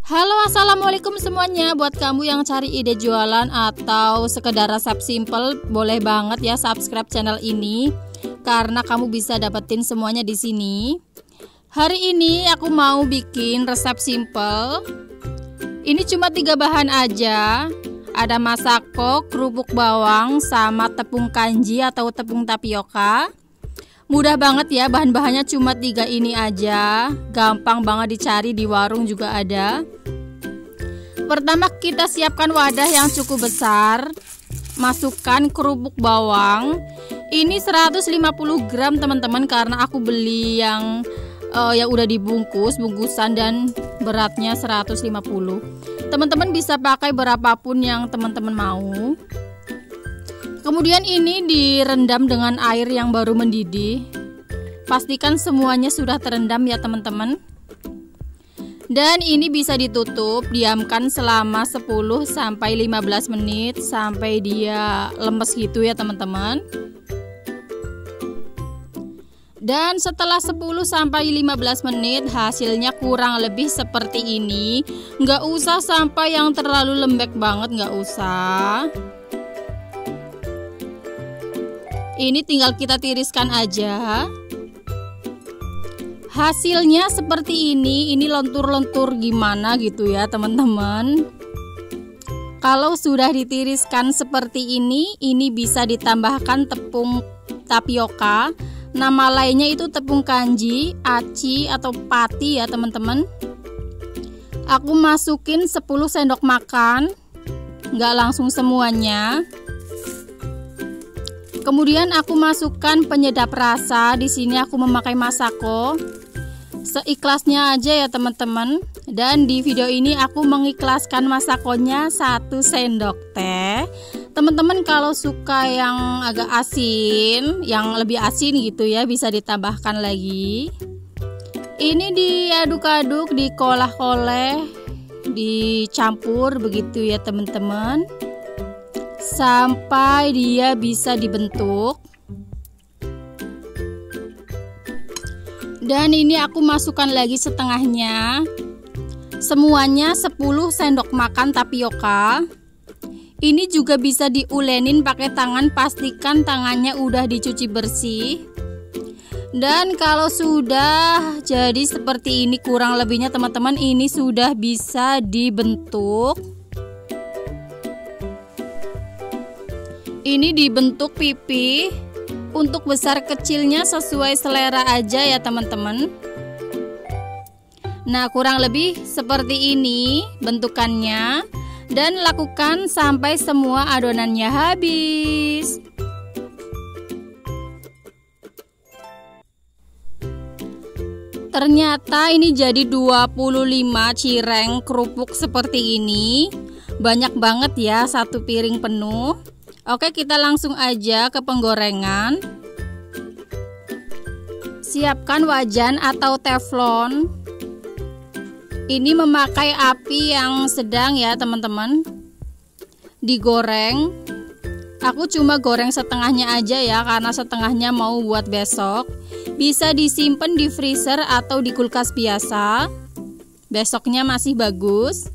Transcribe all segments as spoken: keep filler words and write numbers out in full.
Halo, assalamualaikum semuanya. Buat kamu yang cari ide jualan atau sekedar resep simple, boleh banget ya subscribe channel ini karena kamu bisa dapetin semuanya di sini. Hari ini aku mau bikin resep simple. Ini cuma tiga bahan aja. Ada masako, kerupuk bawang, sama tepung kanji atau tepung tapioka. Mudah banget ya, bahan-bahannya cuma tiga ini aja. Gampang banget dicari, di warung juga ada. Pertama kita siapkan wadah yang cukup besar. Masukkan kerupuk bawang. Ini seratus lima puluh gram teman-teman, karena aku beli yang uh, yang udah dibungkus, bungkusan, dan beratnya seratus lima puluh. Teman-teman bisa pakai berapapun yang teman-teman mau. Kemudian ini direndam dengan air yang baru mendidih. Pastikan semuanya sudah terendam ya teman-teman. Dan ini bisa ditutup, diamkan selama sepuluh sampai lima belas menit sampai dia lemes gitu ya teman-teman. Dan setelah sepuluh sampai lima belas menit hasilnya kurang lebih seperti ini. Nggak usah sampai yang terlalu lembek banget, nggak usah. Ini tinggal kita tiriskan aja. Hasilnya seperti ini. Ini lentur-lentur gimana gitu ya teman-teman. Kalau sudah ditiriskan seperti ini, ini bisa ditambahkan tepung tapioka. Nama lainnya itu tepung kanji, aci, atau pati ya teman-teman. Aku masukin sepuluh sendok makan. Nggak langsung semuanya. Kemudian aku masukkan penyedap rasa. Di sini aku memakai masako. Seikhlasnya aja ya teman-teman. Dan di video ini aku mengikhlaskan masakonya satu sendok teh. Teman-teman kalau suka yang agak asin, yang lebih asin gitu ya, bisa ditambahkan lagi. Ini diaduk-aduk, dikolah-koleh, dicampur begitu ya teman-teman, sampai dia bisa dibentuk. Dan ini aku masukkan lagi setengahnya. Semuanya sepuluh sendok makan tapioka. Ini juga bisa diulenin pakai tangan, pastikan tangannya udah dicuci bersih. Dan kalau sudah jadi seperti ini kurang lebihnya teman-teman, ini sudah bisa dibentuk. Ini dibentuk pipi. Untuk besar kecilnya sesuai selera aja ya teman-teman. Nah, kurang lebih seperti ini bentukannya. Dan lakukan sampai semua adonannya habis. Ternyata ini jadi dua puluh lima cireng kerupuk seperti ini. Banyak banget ya, satu piring penuh. Oke, kita langsung aja ke penggorengan. Siapkan wajan atau teflon. Ini memakai api yang sedang ya teman-teman. Digoreng. Aku cuma goreng setengahnya aja ya, karena setengahnya mau buat besok. Bisa disimpan di freezer atau di kulkas biasa. Besoknya masih bagus.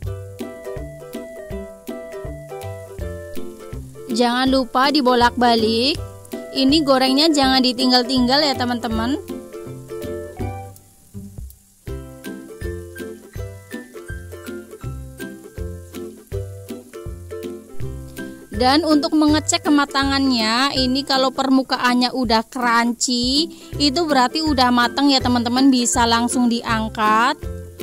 Jangan lupa dibolak-balik. Ini gorengnya jangan ditinggal-tinggal ya teman-teman. Dan untuk mengecek kematangannya, ini kalau permukaannya udah crunchy, itu berarti udah matang ya teman-teman, bisa langsung diangkat.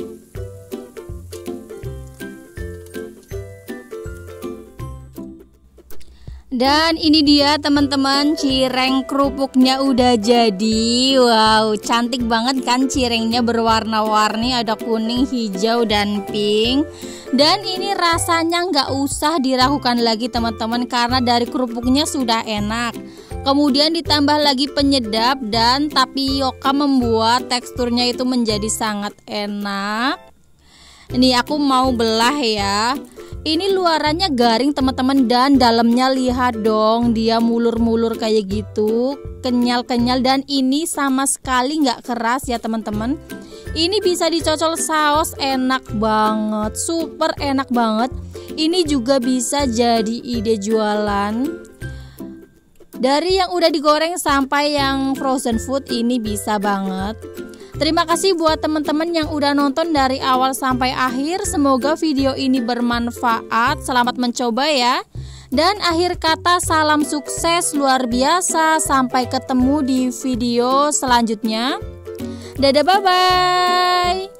Dan ini dia teman-teman, cireng kerupuknya udah jadi. Wow, cantik banget kan, cirengnya berwarna-warni, ada kuning, hijau, dan pink. Dan ini rasanya nggak usah diragukan lagi teman-teman, karena dari kerupuknya sudah enak. Kemudian ditambah lagi penyedap dan tapioka membuat teksturnya itu menjadi sangat enak. Ini aku mau belah ya. Ini luarannya garing teman-teman, dan dalamnya lihat dong, dia mulur-mulur kayak gitu, kenyal-kenyal, dan ini sama sekali nggak keras ya teman-teman. Ini bisa dicocol saus, enak banget, super enak banget. Ini juga bisa jadi ide jualan. Dari yang udah digoreng sampai yang frozen food ini bisa banget. Terima kasih buat teman-teman yang udah nonton dari awal sampai akhir. Semoga video ini bermanfaat. Selamat mencoba ya. Dan akhir kata, salam sukses luar biasa. Sampai ketemu di video selanjutnya. Dadah, bye-bye.